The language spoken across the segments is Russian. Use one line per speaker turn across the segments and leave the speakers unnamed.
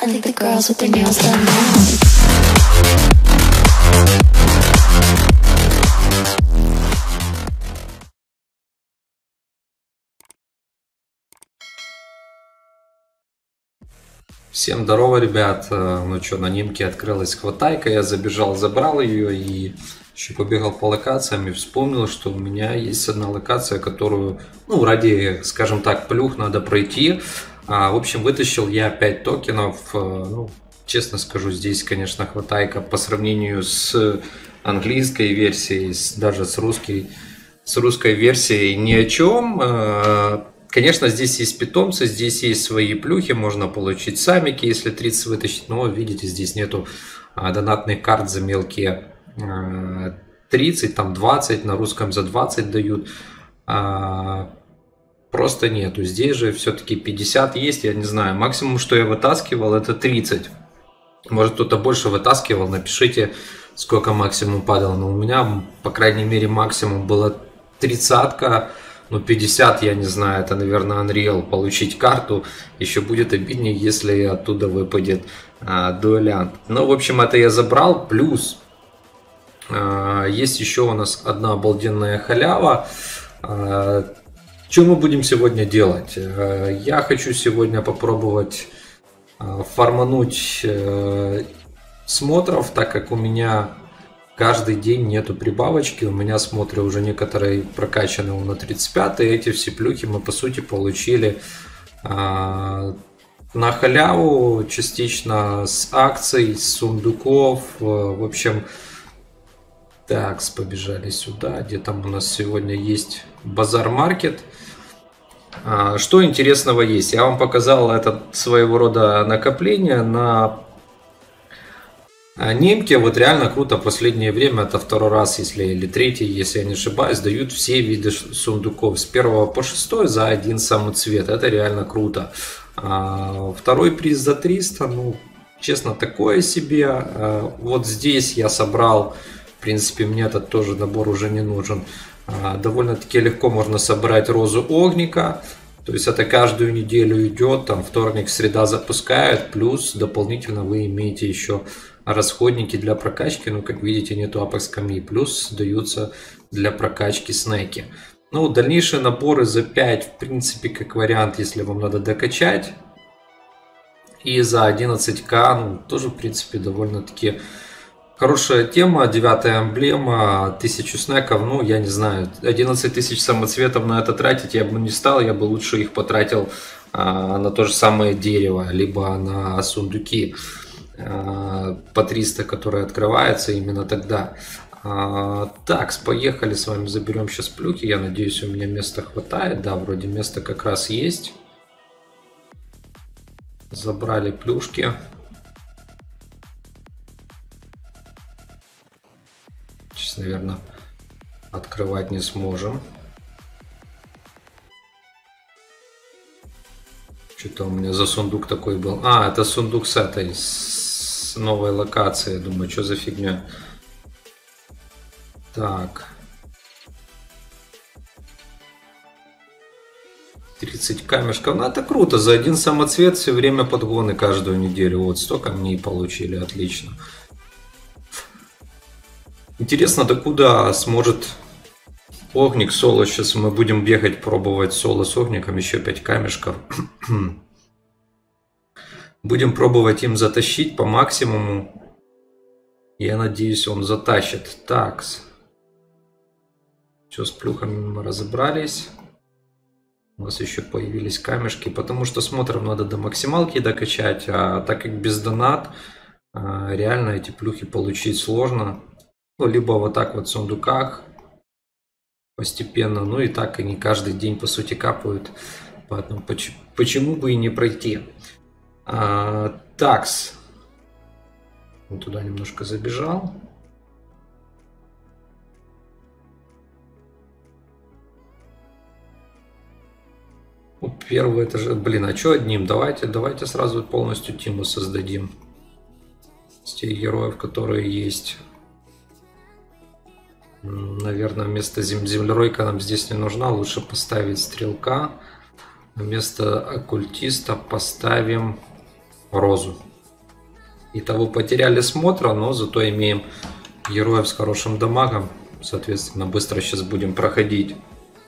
I think the girls with their nails done now.
Всем здорово, ребят. Ну что, на Нимке открылась хватайка, я забежал, забрал ее и еще побегал по локациям и вспомнил, что у меня есть одна локация, которую, ну, ради, скажем так, плюх надо пройти. В общем, вытащил я 5 токенов. Ну, честно скажу, здесь, конечно, хватайка по сравнению с английской версией, даже с русской версией ни о чем. Конечно, здесь есть питомцы, здесь есть свои плюхи, можно получить самики, если 30 вытащить, но видите, здесь нету донатных карт за мелкие 30, там 20, на русском за 20 дают, просто нету. Здесь же все-таки 50 есть, я не знаю, максимум, что я вытаскивал, это 30. Может, кто-то больше вытаскивал, напишите, сколько максимум падало, но у меня, по крайней мере, максимум было 30-ка. Ну, 50, я не знаю, это, наверное, Unreal. Получить карту еще будет обиднее, если оттуда выпадет дуэлянт. Ну, в общем, это я забрал. Плюс есть еще у нас одна обалденная халява. Что мы будем сегодня делать? Я хочу сегодня попробовать фармануть смотров, так как у меня каждый день нету прибавочки, у меня смотры уже некоторые прокачаны на 35, и эти все плюхи мы по сути получили на халяву, частично с акций, с сундуков, в общем, так, побежали сюда, где там у нас сегодня есть базар-маркет. Что интересного есть? Я вам показал это своего рода накопление на Нимке. Вот реально круто в последнее время, это второй раз, или третий, если я не ошибаюсь, дают все виды сундуков с 1 по 6 за один самоцвет. Это реально круто. Второй приз за 300, ну, честно, такое себе. Вот здесь я собрал, в принципе, мне этот тоже набор уже не нужен. Довольно-таки легко можно собрать розу огника. То есть это каждую неделю идет, там вторник, среда запускают, плюс дополнительно вы имеете еще расходники для прокачки, ну, как видите, нету апекс камней, плюс даются для прокачки снеки. Ну, дальнейшие наборы за 5, в принципе, как вариант, если вам надо докачать. И за 11к, ну, тоже, в принципе, довольно-таки хорошая тема. 9-я эмблема, 1000 снеков, ну, я не знаю, 11 тысяч самоцветов на это тратить я бы не стал, я бы лучше их потратил на то же самое дерево, либо на сундуки по 300, которые открываются именно тогда. Так, поехали с вами, заберем сейчас плюхи. Я надеюсь, у меня места хватает. Да, вроде места как раз есть. Забрали плюшки. Сейчас, наверное, открывать не сможем. Что-то у меня за сундук такой был. Это сундук с этой, с новой локации. Думаю, что за фигня. Так. 30 камешков. Ну, это круто. За один самоцвет все время подгоны каждую неделю. Вот, 100 камней получили. Отлично. Интересно, докуда сможет огник соло. Сейчас мы будем бегать, пробовать соло с огником. Еще 5 камешков. Будем пробовать им затащить по максимуму. Я надеюсь, он затащит. Так. Все, с плюхами мы разобрались. У нас еще появились камешки. Потому что смотрим надо до максималки докачать. А так как без донат, реально эти плюхи получить сложно. Ну, либо вот так вот в сундуках. Постепенно. Ну и так они каждый день по сути капают. Поэтому почему бы и не пройти. Такс. Вот туда немножко забежал. Первый этаж. Блин, а что одним? Давайте сразу полностью тиму создадим. С тех героев, которые есть. Наверное, вместо землеройка нам здесь не нужна. Лучше поставить стрелка. Вместо оккультиста поставим розу. Итого потеряли смотра, но зато имеем героев с хорошим дамагом. Соответственно, быстро сейчас будем проходить.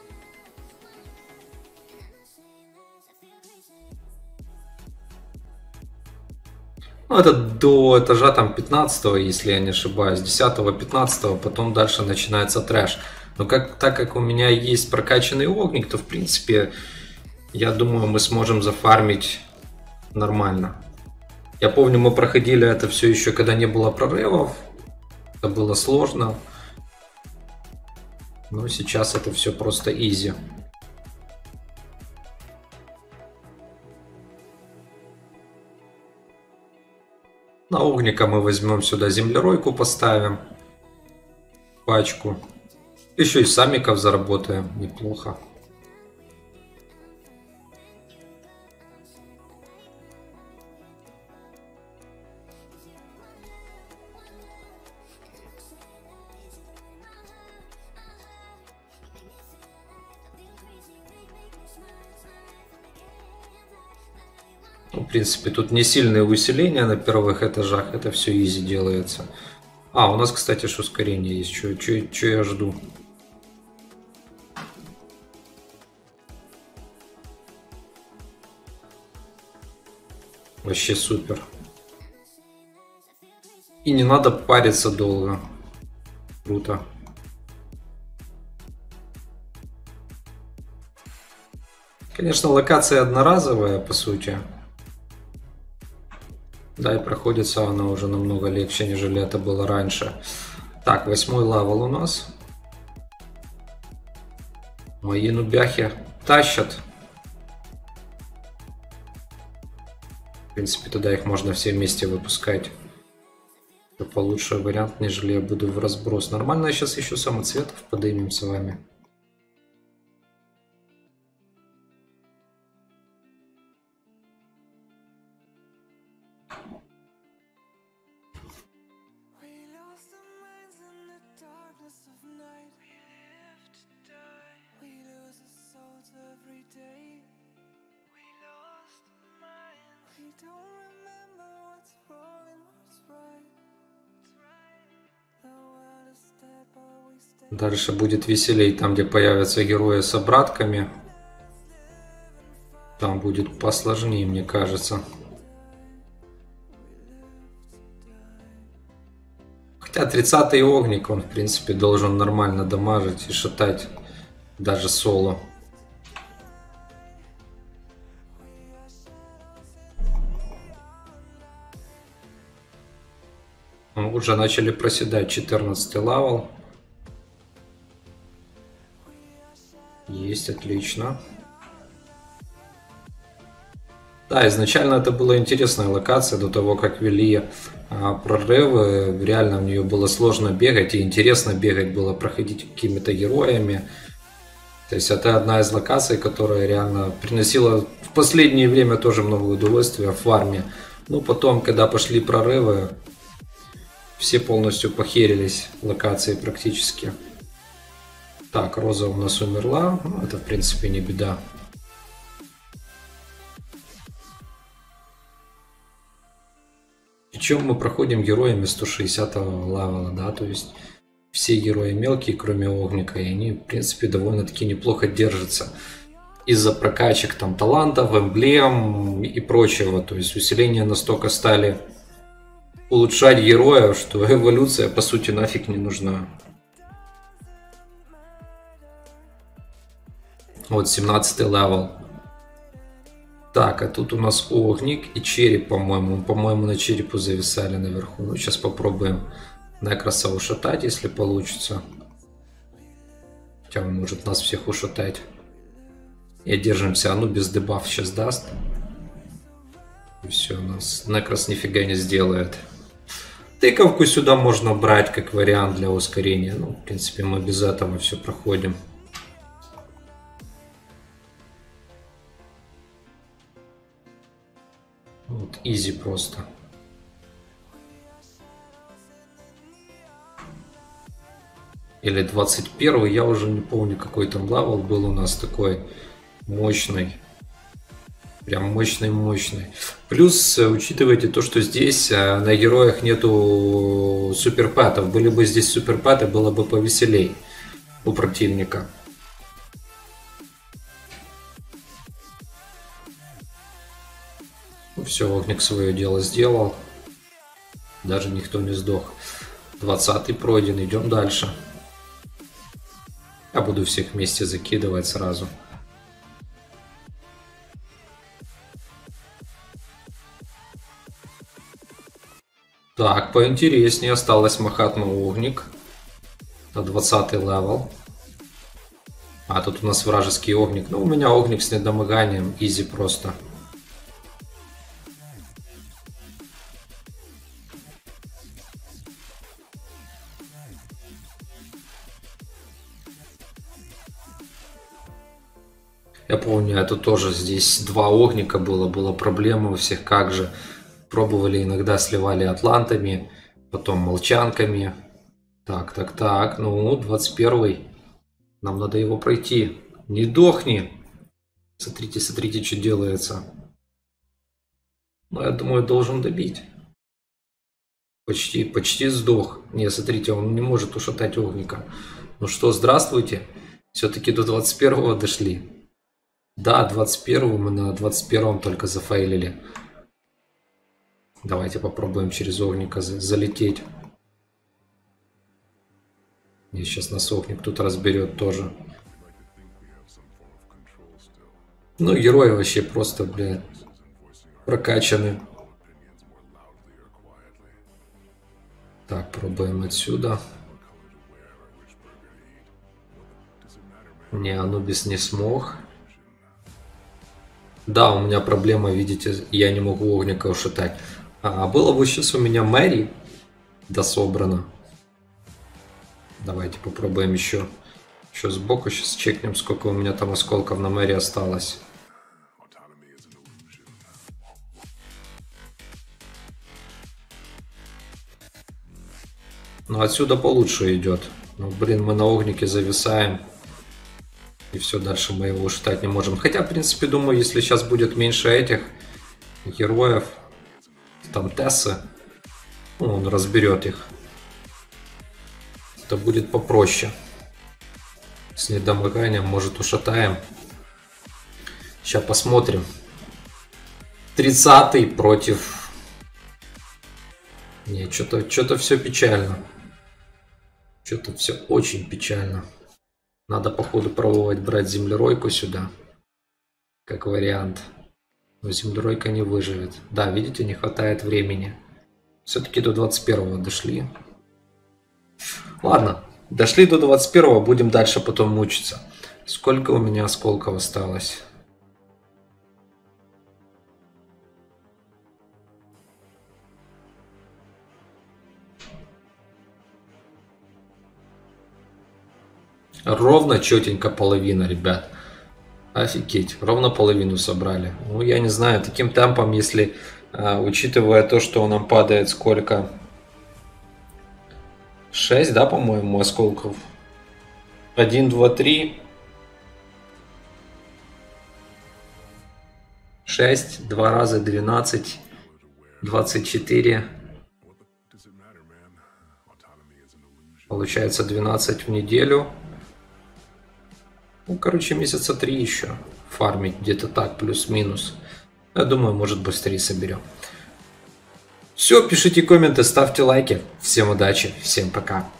Ну, это до этажа там 15, если я не ошибаюсь, 10-15, потом дальше начинается трэш. Но так как у меня есть прокачанный огник, то в принципе, я думаю, мы сможем зафармить нормально. Я помню, мы проходили это все еще, когда не было прорывов. Это было сложно. Но сейчас это все просто изи. На огника мы возьмем сюда землеройку, поставим. Пачку. Еще и самиков заработаем. Неплохо. В принципе, тут не сильные усиления на первых этажах. Это все изи делается. А, у нас, кстати, ж ускорение есть. Что я жду? Вообще супер. И не надо париться долго. Круто. Конечно, локация одноразовая, по сути. Да, и проходится она уже намного легче, нежели это было раньше. Так, 8-й левел у нас. Мои нубяхи тащат. В принципе, туда их можно все вместе выпускать. Это получше вариант, нежели я буду в разброс. Нормально, сейчас еще самоцветов поднимем с вами. Дальше будет веселей, там где появятся герои с обратками. Там будет посложнее, мне кажется. Хотя 30-й огник, он в принципе должен нормально дамажить и шатать даже соло. Уже начали проседать 14-й левел. Есть, отлично. Да, изначально это была интересная локация до того, как ввели прорывы. Реально в нее было сложно бегать и интересно бегать было, проходить какими-то героями. То есть это одна из локаций, которая реально приносила в последнее время тоже много удовольствия в фарме. Но потом, когда пошли прорывы, все полностью похерились локации практически. Так, Роза у нас умерла. Это в принципе не беда. Причем мы проходим героями 160-го левела, да, то есть все герои мелкие, кроме огника, и они в принципе довольно-таки неплохо держатся. Из-за прокачек там талантов, эмблем и прочего. То есть усиления настолько стали улучшать героев, что эволюция по сути нафиг не нужна. Вот 17-й левел. Так, а тут у нас огник и череп, по-моему. По-моему, на черепу зависали наверху. Ну, сейчас попробуем Некроса ушатать, если получится. Хотя он может нас всех ушатать. И держимся. А ну, без дебаф сейчас даст. И все, у нас Некрос нифига не сделает. Тыковку сюда можно брать как вариант для ускорения. Ну, в принципе, мы без этого все проходим. Вот, изи просто. Или 21-й, я уже не помню, какой там левел был у нас такой мощный. Прям мощный-мощный. Плюс, учитывайте то, что здесь на героях нету суперпэтов. Были бы здесь суперпэты, было бы повеселей у противника. Все, Огник свое дело сделал. Даже никто не сдох. 20-й пройден, идем дальше. Я буду всех вместе закидывать сразу. Так, поинтереснее. Осталось Махатма Огник. На 20-й левел. А, тут у нас вражеский Огник. Ну, у меня Огник с недомоганием. Изи просто. Я помню, это тоже здесь 2 Огника было проблема у всех, как же. Пробовали, иногда сливали атлантами, потом молчанками. Так, ну, 21-й. Нам надо его пройти. Не дохни. Смотрите, что делается. Ну, я думаю, должен добить. Почти сдох. Не, смотрите, он не может ушатать Огника. Ну что, здравствуйте. Все-таки до 21-го дошли. Да, 21-го мы на 21-м только зафейлили. Давайте попробуем через Огника залететь. И сейчас нас Огник тут разберет тоже. Ну, герои вообще просто, блядь, прокачаны. Так, пробуем отсюда. Не, Анубис не смог. Да, у меня проблема, видите, я не могу Огника ушатать. А было бы сейчас у меня Мэри дособрано. Давайте попробуем еще сбоку. Сейчас чекнем, сколько у меня там осколков на Мэри осталось. Ну, отсюда получше идет. Ну, блин, мы на Огнике зависаем. И все, дальше мы его ушатать не можем. Хотя, в принципе, думаю, если сейчас будет меньше этих героев, там Тессы, ну, он разберет их. Это будет попроще. С недомоганием, может, ушатаем. Сейчас посмотрим. 30-й против... Не, что-то все печально. Что-то все очень печально. Надо, походу, пробовать брать землеройку сюда. Как вариант. Но землеройка не выживет. Да, видите, не хватает времени. Все-таки до 21-го дошли. Ладно, дошли до 21-го, будем дальше потом мучиться. Сколько у меня осколков осталось? Ровно четенько половина, ребят. Офигеть, ровно половину собрали. Ну, я не знаю, таким темпом, если, учитывая то, что нам падает сколько... 6, да, по-моему, осколков? 1, 2, 3. 6, 2 раза 12, 24. Получается 12 в неделю. Ну, короче, месяца 3 еще фармить, где-то так, плюс-минус. Я думаю, может, быстрее соберем. Все, пишите комменты, ставьте лайки. Всем удачи, всем пока.